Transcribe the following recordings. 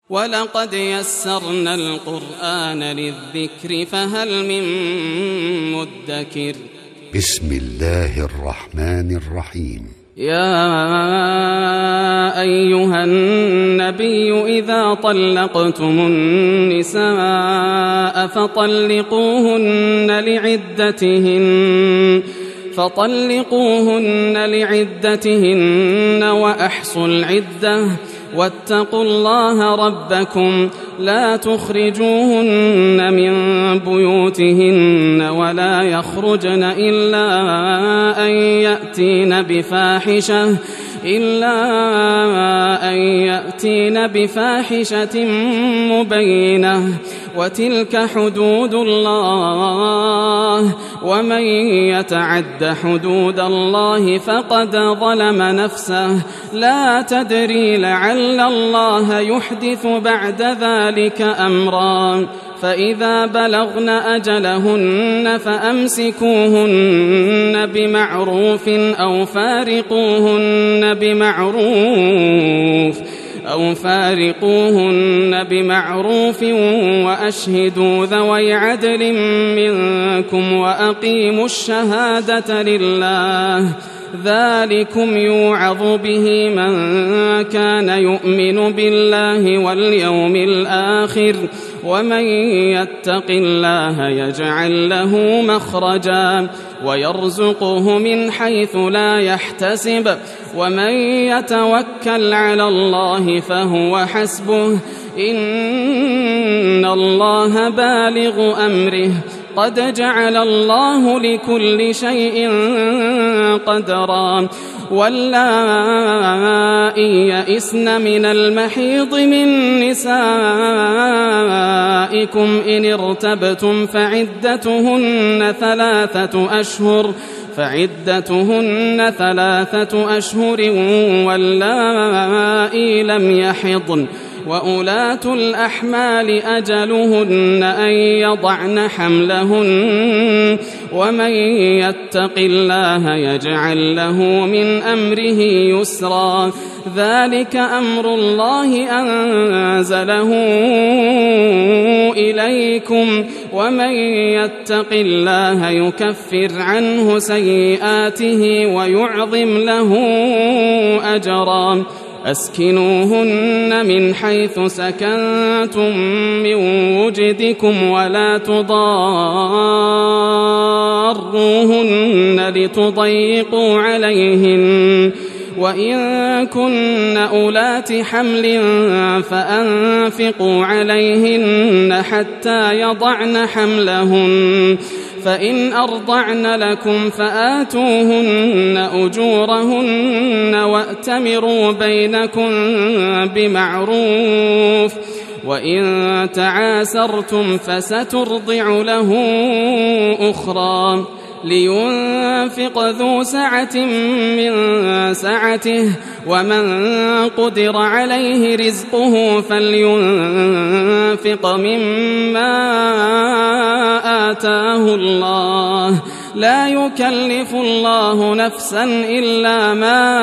ولقد يسرنا القرآن للذكر فهل من مدكر. بسم الله الرحمن الرحيم. يا أيها النبي إذا طلقتم النساء فطلقوهن لعدتهن وأحصوا العدة واتقوا الله ربكم لا تخرجوهن من بيوتهن ولا يخرجن إلا أن يأتين بفاحشة مبينة وتلك حدود الله ومن يتعد حدود الله فقد ظلم نفسه لا تدري لعل الله يحدث بعد ذلك أمرا. فإذا بلغن أجلهن فأمسكوهن بمعروف أو فارقوهن بمعروف وأشهدوا ذوي عدل منكم وأقيموا الشهادة لله ذلكم يوعظ به من كان يؤمن بالله واليوم الآخر ومن يتق الله يجعل له مخرجا ويرزقه من حيث لا يحتسب ومن يتوكل على الله فهو حسبه إن الله بالغ أمره قد جعل الله لكل شيء قدرا. واللائي يئسن من المحيض من نسائكم إن ارتبتم فعدتهن 3 أشهر واللائي لم يحضن وأولاة الأحمال أجلهن أن يضعن حملهن ومن يتق الله يجعل له من أمره يسرا. ذلك أمر الله أنزله إليكم ومن يتق الله يكفر عنه سيئاته ويعظم له أجرا. أسكنوهن من حيث سكنتم من وجدكم ولا تضاروهن لتضيقوا عليهن وإن كن أولات حمل فأنفقوا عليهن حتى يضعن حملهن فإن أرضعن لكم فآتوهن أجورهن وأتمروا بينكم بمعروف وإن تعاسرتم فسترضع له أخرى. لينفق ذو سعة من سعته ومن قدر عليه رزقه فلينفق مما آتاه الله لا يكلف الله نفسا إلا ما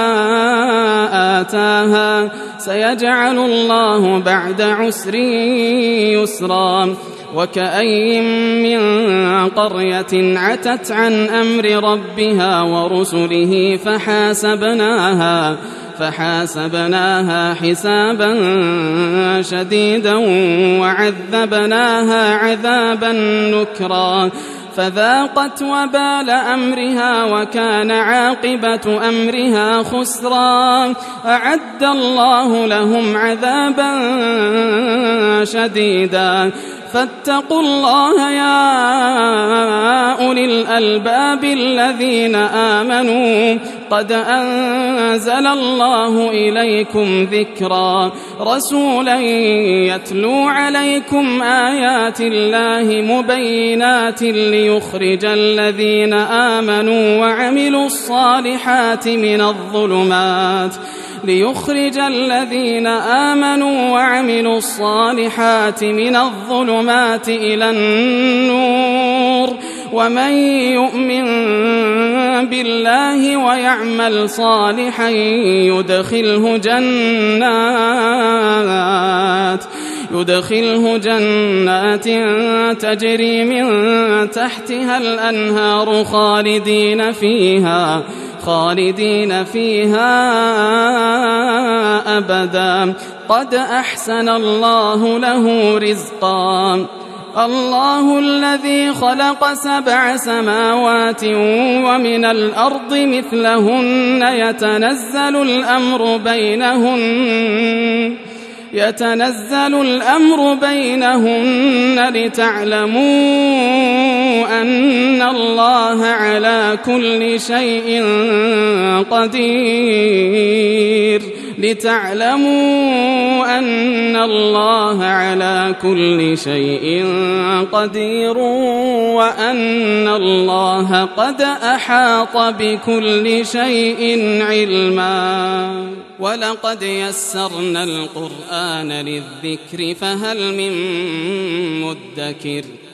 آتاها سيجعل الله بعد عسر يسرا. وكأي من قرية عتت عن أمر ربها ورسله فحاسبناها حسابا شديدا وعذبناها عذابا نكرا فذاقت وبال أمرها وكان عاقبة أمرها خسرا. أعد الله لهم عذابا شديدا فاتقوا الله يا أولي الألباب الذين آمنوا قد أنزل الله إليكم ذكرا رسولا يتلو عليكم آيات الله مبينات ليخرج الذين آمنوا وعملوا الصالحات من الظلمات إلى النور ومن يؤمن بالله ويعمل صالحا يدخله جنات تجري من تحتها الأنهار خالدين فيها أبدا قد أحسن الله له رزقا. الله الذي خلق 7 سماوات ومن الأرض مثلهن يتنزل الأمر بينهن لتعلموا أن الله على كل شيء قدير وأن الله قد أحاط بكل شيء علما. ولقد يسرنا القرآن للذكر فهل من مدكر